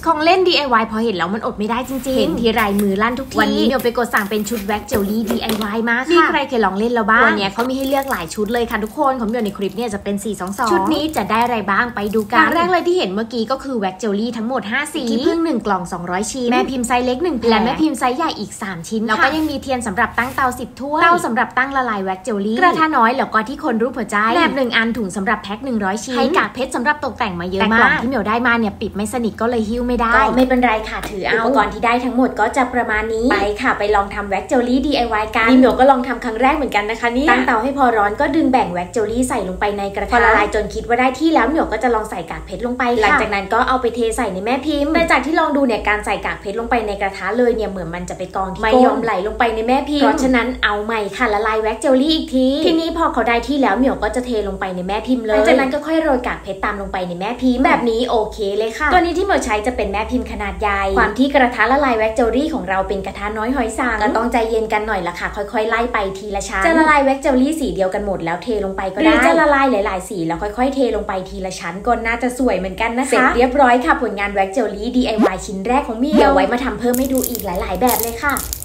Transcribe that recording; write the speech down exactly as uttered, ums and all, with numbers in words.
ของเล่น ดี ไอ วาย พอเห็นแล้วมันอดไม่ได้จริงๆเห็นทีไรมือลั่นทุกทีวันนี้เดี๋ยวไปกดสั่งเป็นชุดแว็กเจลลี่ ดี ไอ วาย มาค่ะมีใครเคยลองเล่นแล้วบ้างวันนี้เขามีให้เลือกหลายชุดเลยค่ะทุกคนของเดี๋ยวในคลิปเนี่ยจะเป็นสี่ สอง สองชุดนี้จะได้อะไรบ้างไปดูกันแรกเลยที่เห็นเมื่อกี้ก็คือแว็กเจลลี่ทั้งหมดห้าสีขี้ผึ้งหนึ่งกล่องสองร้อยชิ้นแม่พิมพ์ไซส์เล็กหนึ่งแผ่นและแม่พิมพ์ไซส์ใหญ่อีกสามชิ้นแล้วก็ยังมีเทียนสำหรับตั้งเตาสิบถ้วยเตาสำหรับตั้งละลายแว็กเจลลี่กระทะน้อยแล้วก็ที่คนรูปหัวใจแหนบหนึ่งอันถุงสำหรับแพ็คหนึ่งร้อยชิ้นให้กากเพชรสำหรับตกแต่งมาเยอะมากแต่กล่องที่เหมียวได้มาเนี่ยปิดไม่สนิทก็เลยหิ้วไม่ได้ก็ไม่เป็นไรค่ะถือเอาอุปกรณ์ที่ได้ทั้งหมดก็จะประมาณนี้ไปค่ะไปลองทำแว็กเจลลี่ ดี ไอ วาย กันเหมียวก็ลองทำครั้งแรกเหมือนกันนะคะนี่ตั้งเตาให้พอร้อนก็ดึงแบ่งแว็กเจลลี่ใส่ลงไปในกระทะพอละลายจนคิดว่าได้ที่แล้วเหมียวก็จะลองใส่กากเพชรลงไปหลังจากนั้นก็เอาไปเทใส่ในแม่พิมพ์แต่จากที่ลองดูเนี่ยการใส่กากเพชรลงไปในกระทะเลยเนี่ยเหมือนมันจะไปกองที่ไม่ยอมไหลลงไปในแม่พิมพ์เพราะฉะนั้นเอาใหม่ค่ะละลายแว็กเจลลี่อีกทีทีนี้พอเขาได้ที่แล้วเหมียวก็จะเทลงไปในแม่พิมพ์เลยหลังจากนั้นก็ค่อยโรยกากเพชรตามลงไปในแม่พิมพ์แบบนี้โอเคเลยค่ะตัวนี้ที่เหมียวใช้จะเป็นแม่พิมพ์ขนาดใหญ่ความที่กระทะละลายแว็กเจลลี่ของเราเป็นกระทะน้อยหอยสังก็ต้องใจเย็นกันหน่อยละค่ะค่อยๆไล่ไปทีละชั้นจะละลายแว็กเจลลี่สีเดียวกันหมดแล้วเทลงไปก็ได้หรือจะละลายหลายๆสีแล้วค่อยๆเทลงไปทีละชั้นก็น่าจะสวยเหมือนกันนะคะเสร็จเรียบร้อยค่ะผลงานแว็กเจลลี่ ดี ไอ วาย ชิ้นแรกของเหมียวเดี๋ยวไว้มาทำเพิ่มให้ดูอีกหลายๆแบบเลยค่ะ